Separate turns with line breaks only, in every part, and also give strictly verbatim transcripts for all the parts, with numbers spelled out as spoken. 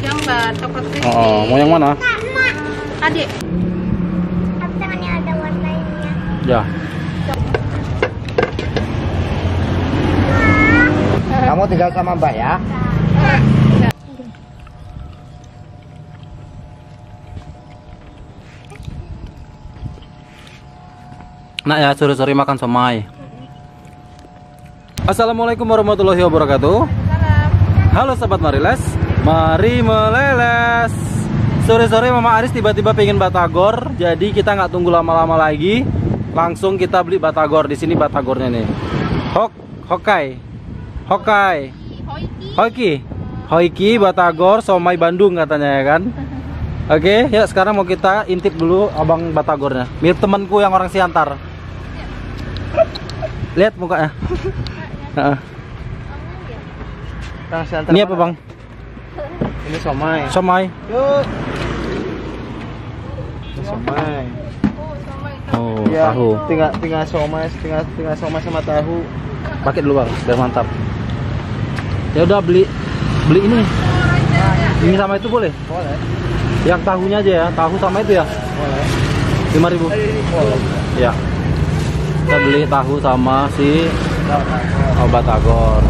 digambar coklat crispy.
Oh, mau yang mana?
Adik.
Tangannya ada warnanya.
Ya.
Kamu tinggal sama Mbak ya?
Nak ya, sore-sore makan somai. Assalamualaikum warahmatullahi wabarakatuh. Halo sahabat Mariles, mari meleles. Sore-sore Mama Aris tiba-tiba pengen batagor, jadi kita nggak tunggu lama-lama lagi, langsung kita beli batagor. Di sini batagornya nih. Hok, Hokai, Hokai, Hoiki, Hoiki batagor somai Bandung katanya ya kan. Oke, ya sekarang mau kita intip dulu abang batagornya. Mirip temanku yang orang Siantar. Lihat mukanya. Ini apa bang?
Ini somai.
Somai.
Yuk. Somai.
Oh,
Ya,
tahu.
tinggal tinggal somai, tinggal tinggal somai sama tahu.
Pakai dulu bang, biar mantap. Ya udah beli beli ini. Ini sama itu boleh?
Boleh.
Yang tahunya aja ya, tahu sama itu ya.
Boleh.
lima ribu.
Boleh.
Ya. Kita beli tahu sama si oh, batagor.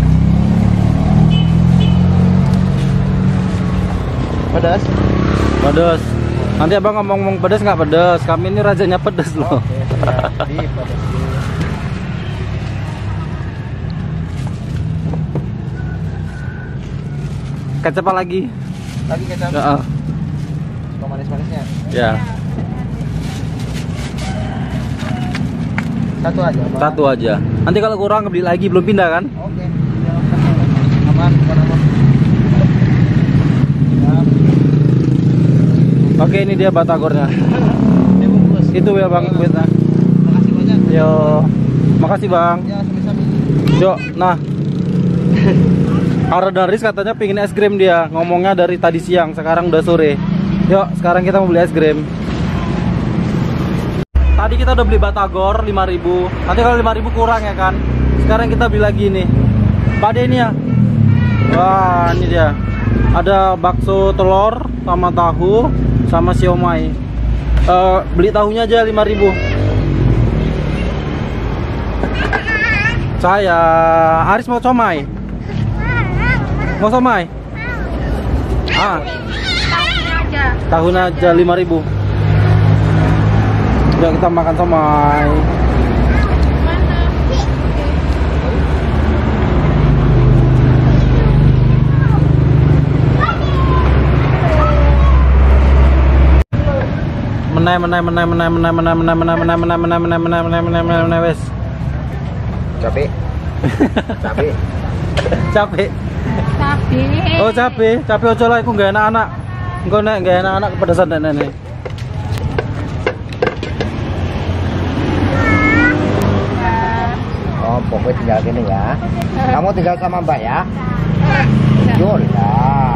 Pedas.
Pedas. Nanti abang ngomong-ngomong pedas nggak pedas. Kami ini rajanya pedas loh.
Oke, berarti pedas.
Kecap apa lagi?
Lagi kecap.
Ya.
Suka manis-manisnya.
Ya.
Satu aja. Bang.
Satu aja. Nanti kalau kurang beli lagi, belum pindah kan?
Oke. Aman, aman, aman.
Oke, ini dia batagornya.
Ini bungkus.
Itu ya bang, duitnya.
Makasih banyak.
Yo, makasih bang.
Ya, sami-sami.
Yo, nah. Aradaris katanya pingin es krim dia. Ngomongnya dari tadi siang, sekarang udah sore. Yuk, sekarang kita mau beli es krim. Tadi kita udah beli batagor lima ribu. Nanti kalau lima ribu kurang ya kan. Sekarang kita beli lagi nih. Pada ini ya. Wah, ini dia. Ada bakso telur sama tahu sama siomay. Uh, beli tahunya aja lima ribu. Saya Aris mau somai. Mau somai? Ah,
Tahunya aja.
tahunya aja lima ribu. Udah kita makan somai. Menai menai menai menai menai menai menai menai menai menai menai menai menai menai menai menai menai wes.
Capek. Capek.
Capek.
Capek.
Oh capek, capek ojo lah, aku nggak enak anak. Engkau nek nggak enak anak kepedesan dan nenek.
Oh, pokoknya tinggal gini ya. Kamu tinggal sama Mbak ya? Yolah.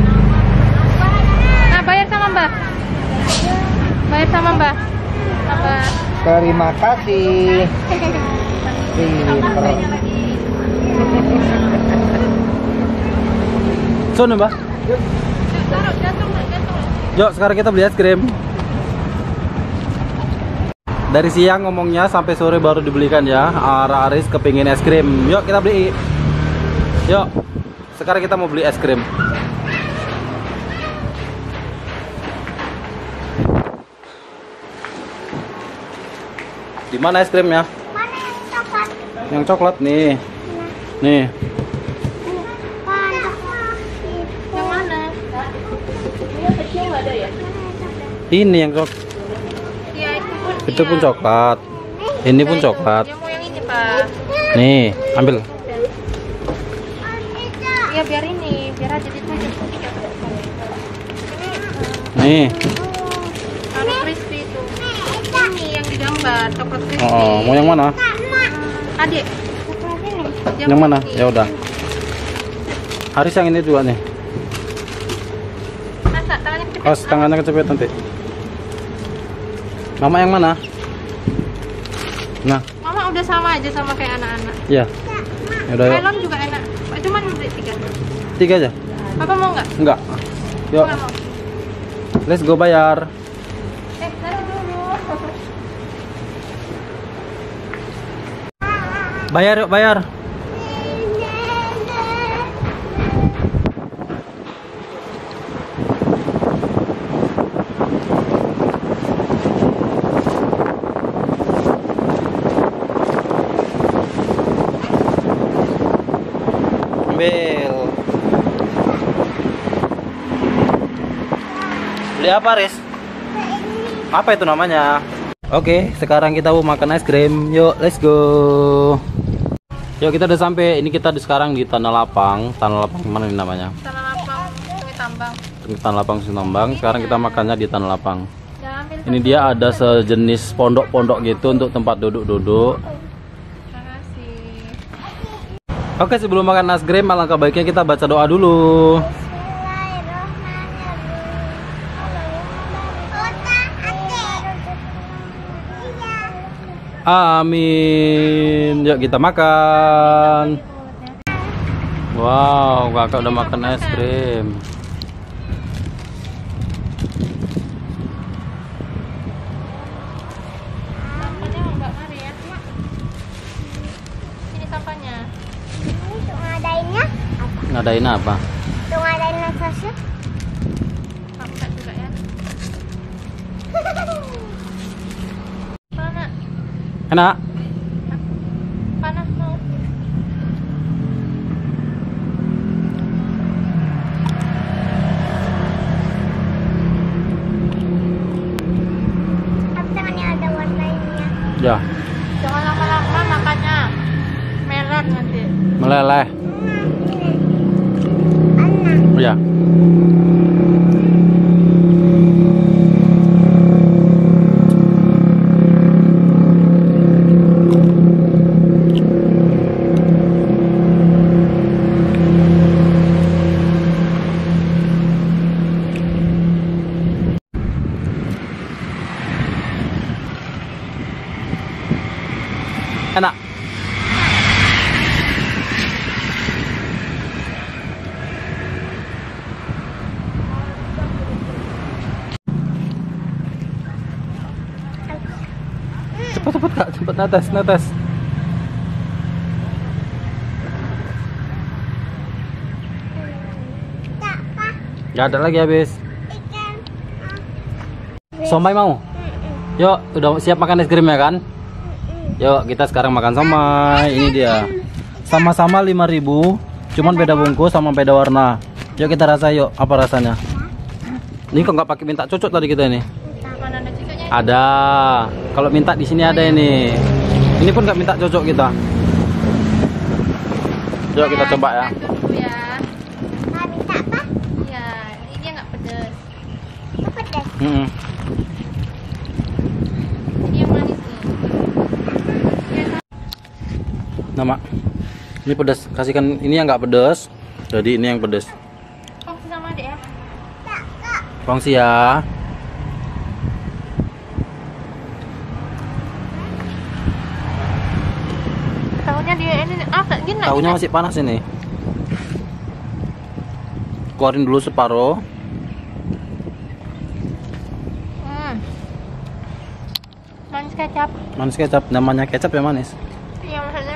Nah, bayar sama Mbak. Bayar sama Mbak. Apa?
Terima kasih. Pinter.
Sono mbak. Yuk sekarang kita beli es krim. Dari siang ngomongnya sampai sore baru dibelikan ya. Ara Aris kepingin es krim. Yuk kita beli. Yuk. Sekarang kita mau beli es krim. Di mana es krimnya?
Mana yang coklat?
Yang coklat nih. Nih.
Yang mana? Ini kecil nggak ada ya?
Ini yang coklat.
Iya, itu pun.
Itu pun coklat. Ini pun coklat.
Yang mau yang ini, Pak.
Nih, ambil.
Iya, biar ini, biar aja ditunjuk.
Nih.
Anu crispy itu. Ini yang digambar coklat crispy.
Oh, mau yang mana?
Adik. Ini.
Yang mana? Ya udah. Haris yang ini juga nih.
Masa tangannya kecepet?
Oh, tangannya kecepet nanti. Mama yang mana? Nah,
Mama udah sama aja sama kayak anak-anak.
ya. Ya udah. Yuk.
Melon juga enak. Cuman beli tiga.
Tiga aja.
Papa mau nggak?
Enggak. Yuk,
Nggak mau.
let's go bayar.
Eh, taruh dulu.
Bayar yuk, bayar. Ambil. Beli apa, Riz? Apa itu namanya? Oke, sekarang kita mau makan es krim. Yuk, let's go. Yuk, kita udah sampai. Ini kita di sekarang di Tanah Lapang. Tanah Lapang mana ini namanya?
Tanah Lapang, Sungai Tambang.
Tanah Lapang Sintambang. Sekarang kita makannya di Tanah Lapang.
Jangan ambil.
Ini dia ada sejenis pondok-pondok gitu untuk tempat duduk-duduk.
Terima kasih.
Oke, sebelum makan es krim, alangkah baiknya kita baca doa dulu. Amin. Yuk kita makan. Wow, kakak udah makan es krim.
Sampahnya Mbak Mari ya. Ini sampahnya.
Ini untuk ngadainnya apa?
Ngadain apa?
Untuk ngadain sosok.
Sampah juga ya. Panas.
Enak.
Panas mau.
Tapi tangannya ada warnanya.
Ya,
Jangan lama-lama makannya. Merah nanti.
meleleh.
Anak.
Ya. Enak. Cepat cepat kak, cepat netes netes.
Tak apa.
Gak ada lagi habis.
Ikan.
Somai mau? Yuk, udah siap makan es krim ya kan? Yuk, kita sekarang makan somai. Ini dia. Sama-sama lima ribu, cuman beda bungkus sama beda warna. Yuk kita rasa yuk, apa rasanya? Ini kok nggak pakai minta cocok tadi kita ini?
Mana ada cucunya?
Ada. Kalau minta di sini ada ini. Ini pun nggak minta cocok kita. Yuk kita coba ya.
Dulu ya.
Mau minta apa?
Iya, ini dia nggak pedas.
Itu pedas.
Mm-mm.
Ini yang manis nih. Iya, kan?
Nama. Ini pedas. Kasihkan ini yang nggak pedas. Jadi ini yang pedas.
Kongsi sama adek ya.
Tak, Kak.
Kongsi ya.
Tahunya dia ini ah kayak gini.
Tahunya masih panas ini. Keluarin dulu separuh.
Hmm. Manis kecap.
Manis kecap. Namanya kecap ya manis.
Iya maksudnya.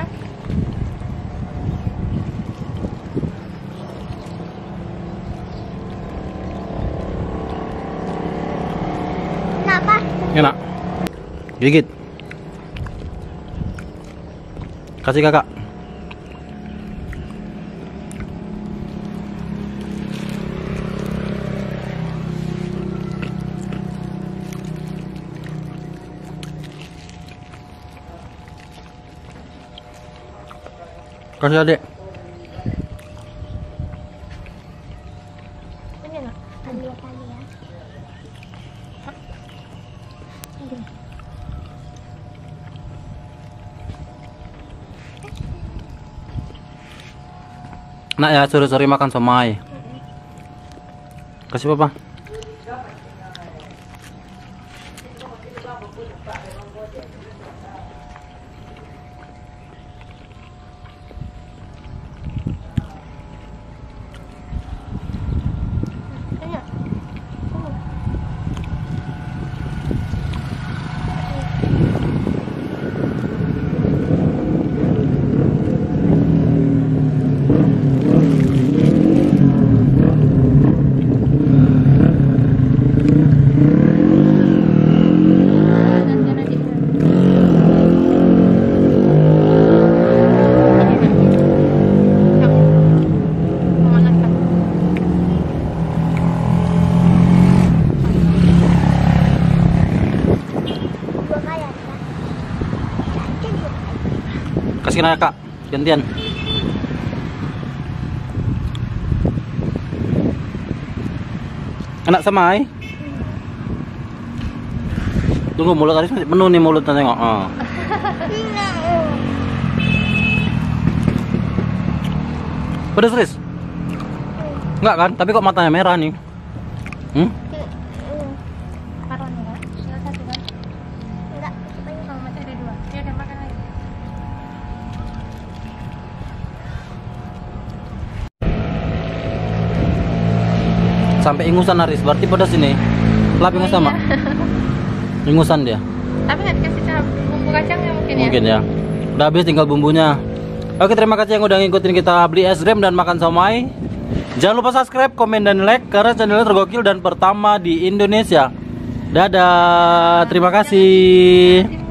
Kenapa?
Enak. Gigit. Kasih kakak. Kasih adek.
Ini lah.
Ambil kali ya.
Nak ya, sore-sore makan somai. Kasih papa. Kasih aja kak, gantian. Enak sama ay. Tunggu, mulut Aris masih penuh nih mulutnya, tengok. Oh. Pedes, Riz? Enggak kan? Tapi kok matanya merah nih? Hmm?
Makaroni kan? Tinggal satu kan?
Enggak.
Oh, masih ada dua. Ya udah makan lagi.
Sampai ingusan Aris, berarti pedas ini. Lapingnya sama. Ingusan dia.
Tapi nggak dikasih cara bumbu kacangnya mungkin,
Mungkin
ya?
ya. Udah habis, tinggal bumbunya. Oke, terima kasih yang udah ngikutin kita beli es krim dan makan somai. Jangan lupa subscribe, komen, dan like karena channelnya tergokil dan pertama di Indonesia. Dadah, terima kasih.